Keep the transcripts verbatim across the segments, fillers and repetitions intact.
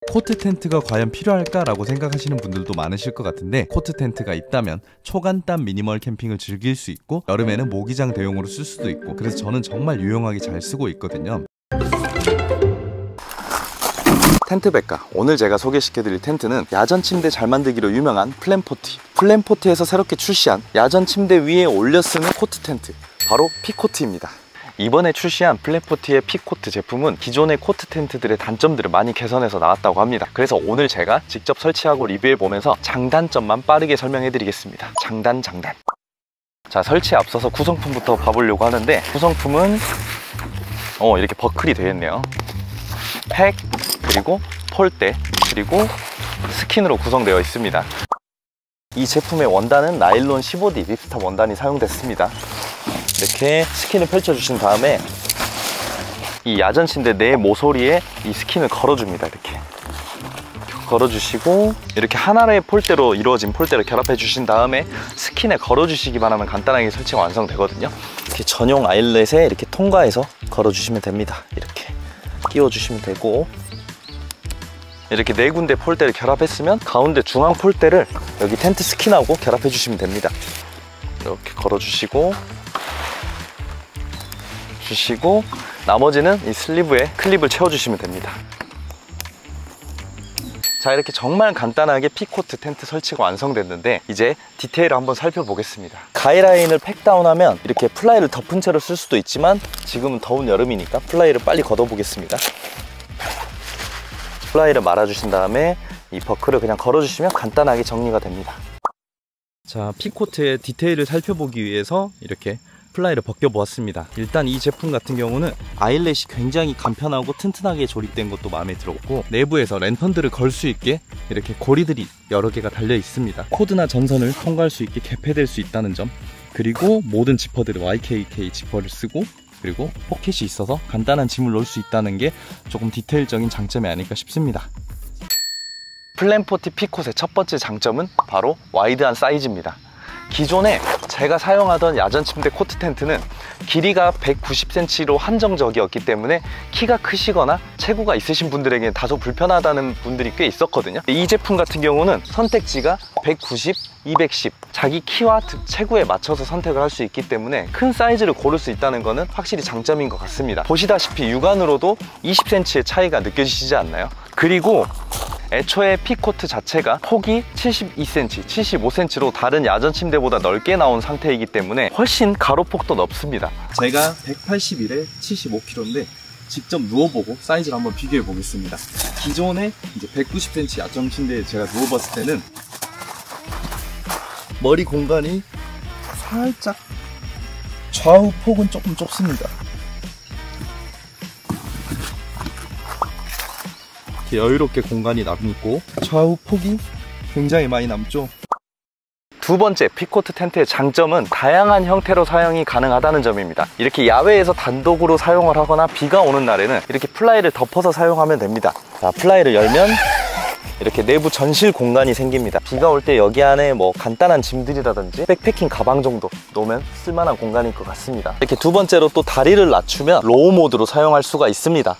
코트 텐트가 과연 필요할까라고 생각하시는 분들도 많으실 것 같은데, 코트 텐트가 있다면 초간단 미니멀 캠핑을 즐길 수 있고 여름에는 모기장 대용으로 쓸 수도 있고, 그래서 저는 정말 유용하게 잘 쓰고 있거든요. 텐트 백과, 오늘 제가 소개시켜드릴 텐트는 야전 침대 잘 만들기로 유명한 플랜포티. 플랜포티에서 새롭게 출시한 야전 침대 위에 올려 쓰는 코트 텐트, 바로 피코트입니다. 이번에 출시한 플랜포티의 피코트 제품은 기존의 코트 텐트들의 단점들을 많이 개선해서 나왔다고 합니다. 그래서 오늘 제가 직접 설치하고 리뷰해보면서 장단점만 빠르게 설명해드리겠습니다. 장단 장단. 자, 설치에 앞서서 구성품부터 봐보려고 하는데, 구성품은 어 이렇게 버클이 되어 있네요. 팩, 그리고 폴대, 그리고 스킨으로 구성되어 있습니다. 이 제품의 원단은 나일론 십오 디 립스탑 원단이 사용됐습니다. 이렇게 스킨을 펼쳐주신 다음에 이 야전 침대 내 모서리에 이 스킨을 걸어줍니다. 이렇게 걸어주시고, 이렇게 하나의 폴대로 이루어진 폴대를 결합해 주신 다음에 스킨에 걸어주시기만 하면 간단하게 설치가 완성되거든요. 이렇게 전용 아일렛에 이렇게 통과해서 걸어주시면 됩니다. 이렇게 끼워주시면 되고, 이렇게 네 군데 폴대를 결합했으면 가운데 중앙 폴대를 여기 텐트 스킨하고 결합해 주시면 됩니다. 이렇게 걸어주시고 주시고 나머지는 이 슬리브에 클립을 채워주시면 됩니다. 자, 이렇게 정말 간단하게 피코트 텐트 설치가 완성됐는데, 이제 디테일을 한번 살펴보겠습니다. 가이라인을 팩다운하면 이렇게 플라이를 덮은 채로 쓸 수도 있지만, 지금은 더운 여름이니까 플라이를 빨리 걷어보겠습니다. 플라이를 말아주신 다음에 이 버클을 그냥 걸어주시면 간단하게 정리가 됩니다. 자, 피코트의 디테일을 살펴보기 위해서 이렇게 플라이를 벗겨보았습니다. 일단 이 제품 같은 경우는 아일렛이 굉장히 간편하고 튼튼하게 조립된 것도 마음에 들었고, 내부에서 랜턴들을 걸 수 있게 이렇게 고리들이 여러 개가 달려 있습니다. 코드나 전선을 통과할 수 있게 개폐될 수 있다는 점, 그리고 모든 지퍼들은 와이 케이 케이 지퍼를 쓰고, 그리고 포켓이 있어서 간단한 짐을 넣을 수 있다는 게 조금 디테일적인 장점이 아닐까 싶습니다. 플랜포티 피콧의 첫 번째 장점은 바로 와이드한 사이즈입니다. 기존에 제가 사용하던 야전 침대 코트 텐트는 길이가 백구십 센티미터로 한정적이었기 때문에 키가 크시거나 체구가 있으신 분들에게는 다소 불편하다는 분들이 꽤 있었거든요. 이 제품 같은 경우는 선택지가 백구십, 이백십, 자기 키와 체구에 맞춰서 선택을 할 수 있기 때문에 큰 사이즈를 고를 수 있다는 것은 확실히 장점인 것 같습니다. 보시다시피 육안으로도 이십 센티미터의 차이가 느껴지시지 않나요? 그리고 애초에 피코트 자체가 폭이 칠십이 센티미터, 칠십오 센티미터로 다른 야전 침대보다 넓게 나온 상태이기 때문에 훨씬 가로폭도 넓습니다. 제가 백팔십일에 칠십오 킬로그램인데 직접 누워보고 사이즈를 한번 비교해 보겠습니다. 기존에 이제 백구십 센티미터 야전 침대에 제가 누워봤을 때는 머리 공간이 살짝, 좌우 폭은 조금 좁습니다. 여유롭게 공간이 남고 좌우 폭이 굉장히 많이 남죠. 두 번째, 피코트 텐트의 장점은 다양한 형태로 사용이 가능하다는 점입니다. 이렇게 야외에서 단독으로 사용을 하거나 비가 오는 날에는 이렇게 플라이를 덮어서 사용하면 됩니다. 자, 플라이를 열면 이렇게 내부 전실 공간이 생깁니다. 비가 올 때 여기 안에 뭐 간단한 짐들이라든지 백패킹 가방 정도 놓으면 쓸만한 공간일 것 같습니다. 이렇게 두 번째로 또 다리를 낮추면 로우 모드로 사용할 수가 있습니다.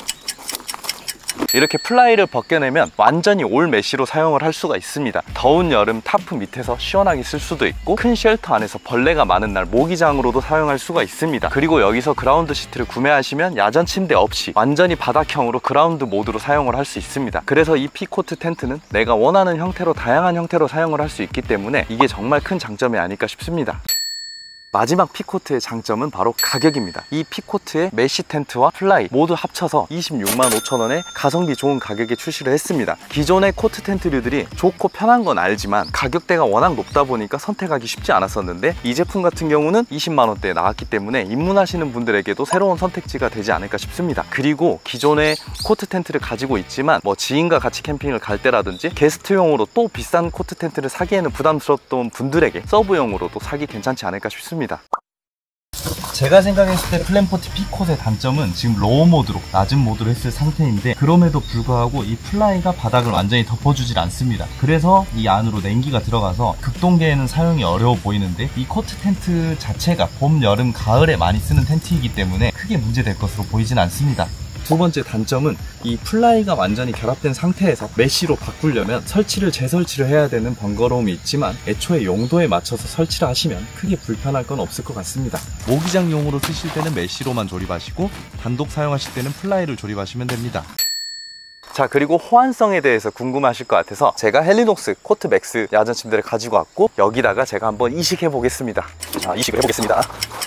이렇게 플라이를 벗겨내면 완전히 올 메쉬로 사용을 할 수가 있습니다. 더운 여름 타프 밑에서 시원하게 쓸 수도 있고, 큰 쉘터 안에서 벌레가 많은 날 모기장으로도 사용할 수가 있습니다. 그리고 여기서 그라운드 시트를 구매하시면 야전 침대 없이 완전히 바닥형으로 그라운드 모드로 사용을 할 수 있습니다. 그래서 이 피코트 텐트는 내가 원하는 형태로 다양한 형태로 사용을 할 수 있기 때문에 이게 정말 큰 장점이 아닐까 싶습니다. 마지막 피코트의 장점은 바로 가격입니다. 이 피코트의 메쉬 텐트와 플라이 모두 합쳐서 이십육만 오천 원에 가성비 좋은 가격에 출시를 했습니다. 기존의 코트 텐트류들이 좋고 편한 건 알지만 가격대가 워낙 높다 보니까 선택하기 쉽지 않았었는데, 이 제품 같은 경우는 이십만 원대에 나왔기 때문에 입문하시는 분들에게도 새로운 선택지가 되지 않을까 싶습니다. 그리고 기존의 코트 텐트를 가지고 있지만 뭐 지인과 같이 캠핑을 갈 때라든지 게스트용으로 또 비싼 코트 텐트를 사기에는 부담스러웠던 분들에게 서브용으로도 사기 괜찮지 않을까 싶습니다. 제가 생각했을 때 플랜포티 피콧의 단점은 지금 로우 모드로, 낮은 모드로 했을 상태인데, 그럼에도 불구하고 이 플라이가 바닥을 완전히 덮어주질 않습니다. 그래서 이 안으로 냉기가 들어가서 극동계에는 사용이 어려워 보이는데, 이 코트 텐트 자체가 봄, 여름, 가을에 많이 쓰는 텐트이기 때문에 크게 문제될 것으로 보이진 않습니다. 두 번째 단점은 이 플라이가 완전히 결합된 상태에서 메쉬로 바꾸려면 설치를 재설치를 해야 되는 번거로움이 있지만 애초에 용도에 맞춰서 설치를 하시면 크게 불편할 건 없을 것 같습니다. 모기장용으로 쓰실 때는 메쉬로만 조립하시고 단독 사용하실 때는 플라이를 조립하시면 됩니다. 자, 그리고 호환성에 대해서 궁금하실 것 같아서 제가 헬리녹스 코트 맥스 야전 침대를 가지고 왔고 여기다가 제가 한번 이식해 보겠습니다. 자, 이식을 해보겠습니다.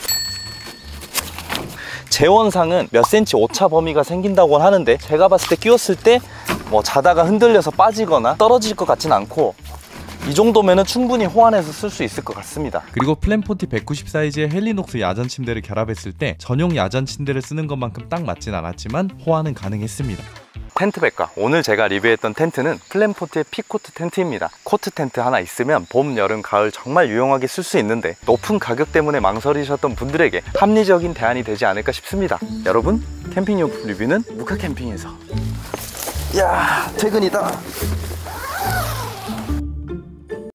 재원상은 몇 센치 오차 범위가 생긴다고 하는데 제가 봤을 때 끼웠을 때 뭐 자다가 흔들려서 빠지거나 떨어질 것 같진 않고 이 정도면은 충분히 호환해서 쓸 수 있을 것 같습니다. 그리고 플랜포티 백구십 사이즈의 헬리녹스 야전 침대를 결합했을 때 전용 야전 침대를 쓰는 것만큼 딱 맞진 않았지만 호환은 가능했습니다. 텐트백과 오늘 제가 리뷰했던 텐트는 플랜포트의 피코트 텐트입니다. 코트 텐트 하나 있으면 봄, 여름, 가을 정말 유용하게 쓸 수 있는데 높은 가격 때문에 망설이셨던 분들에게 합리적인 대안이 되지 않을까 싶습니다. 여러분, 캠핑용품 리뷰는 무카 캠핑에서. 야, 퇴근이다.